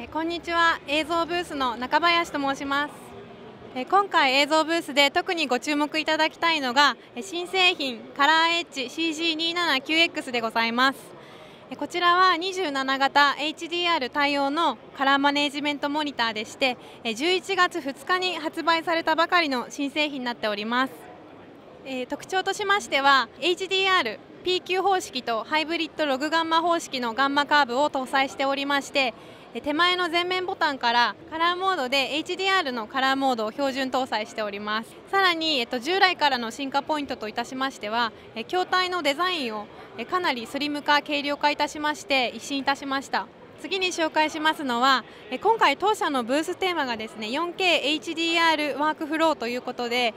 こんにちは。映像ブースの中林と申します。今回映像ブースで特にご注目いただきたいのが新製品カラーエッジ CG279X でございます。こちらは27型 HDR 対応のカラーマネジメントモニターでして11月2日に発売されたばかりの新製品になっております。特徴としましては HDR PQ 方式とハイブリッドログガンマ方式のガンマカーブを搭載しておりまして、手前の前面ボタンからカラーモードで HDR のカラーモードを標準搭載しております。さらに、従来からの進化ポイントといたしましては、筐体のデザインをかなりスリム化軽量化いたしまして一新いたしました。次に紹介しますのは今回当社のブーステーマがですね 4KHDR ワークフローということで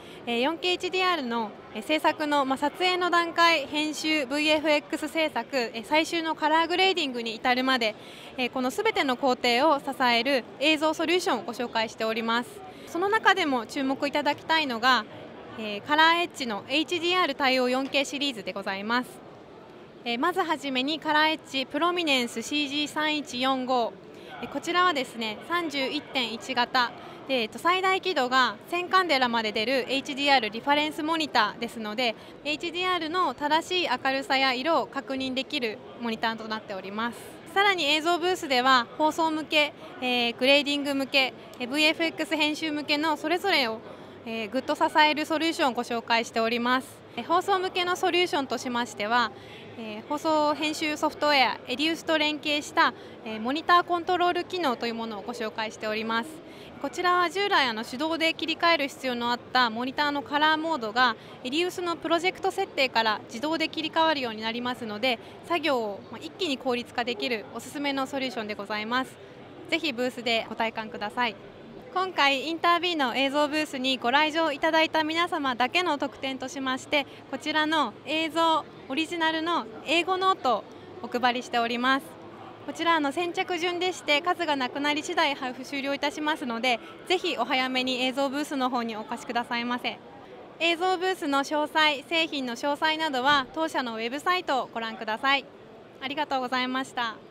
4KHDR の制作の撮影の段階編集 VFX 制作最終のカラーグレーディングに至るまでこのすべての工程を支える映像ソリューションをご紹介しております。その中でも注目いただきたいのがカラーエッジの HDR 対応 4K シリーズでございます。まずはじめにカラーエッジプロミネンス CG3145 こちらはですね 31.1 型で最大輝度が1000カンデラまで出る HDR リファレンスモニターですので HDR の正しい明るさや色を確認できるモニターとなっております。さらに映像ブースでは放送向け、グレーディング向け VFX 編集向けのそれぞれをぐっと支えるソリューションをご紹介しております。放送向けのソリューションとしましては放送編集ソフトウェアエディウスと連携したモニターコントロール機能というものをご紹介しております。こちらは従来手動で切り替える必要のあったモニターのカラーモードがエディウスのプロジェクト設定から自動で切り替わるようになりますので作業を一気に効率化できるおすすめのソリューションでございます。ぜひブースでご体感ください。今回インタービーの映像ブースにご来場いただいた皆様だけの特典としましてこちらの映像オリジナルの英語ノートをお配りしております。こちら先着順でして数がなくなり次第配布終了いたしますのでぜひお早めに映像ブースの方にお越しくださいませ。映像ブースの詳細製品の詳細などは当社のウェブサイトをご覧ください。ありがとうございました。